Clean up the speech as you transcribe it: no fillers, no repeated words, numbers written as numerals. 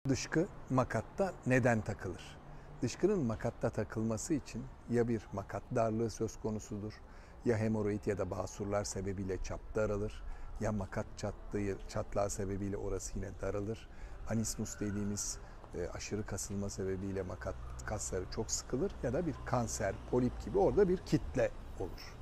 Dışkı makatta neden takılır? Dışkının makatta takılması için ya bir makat darlığı söz konusudur, ya hemoroid ya da basurlar sebebiyle çap daralır, ya makat çatlağı sebebiyle orası yine daralır. Anismus dediğimiz aşırı kasılma sebebiyle makat kasları çok sıkılır ya da bir kanser, polip gibi orada bir kitle olur.